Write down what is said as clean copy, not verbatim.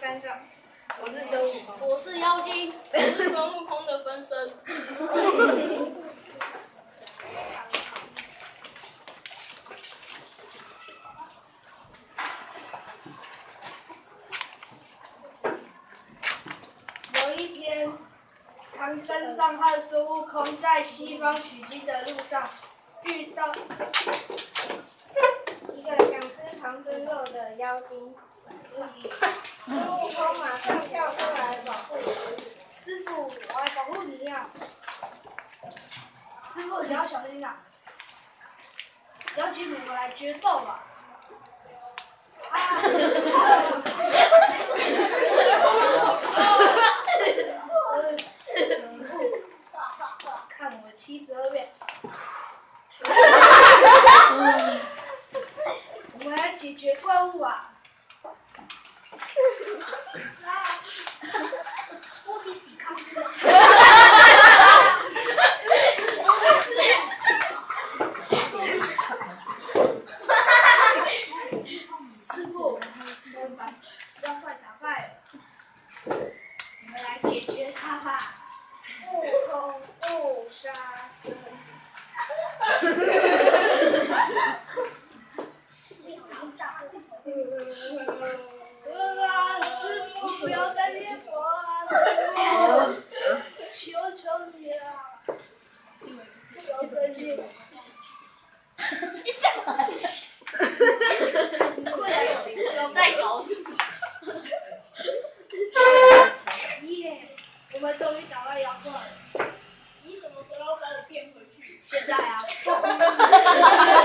三藏， 我是孙悟空， 我是妖精，我是孙悟空的分身。 有一天，唐三藏和孙悟空在西方取经的路上遇到一个想吃唐僧肉的妖精，孙悟空马上跳出来保护师傅，我来保护你呀！师傅，你要小心啊！邀请你们来决斗吧！看我72变！我们来解决怪物啊！脱离抵抗！师傅，我们把妖怪打败了，我们来解决他吧！ 悟空不杀生。 师傅不要再灭火了，师傅，求求你了，不要再灭火！ 再搞。 耶！我们终于找到妖怪了。 你什么时候把我变回去？ 现在啊！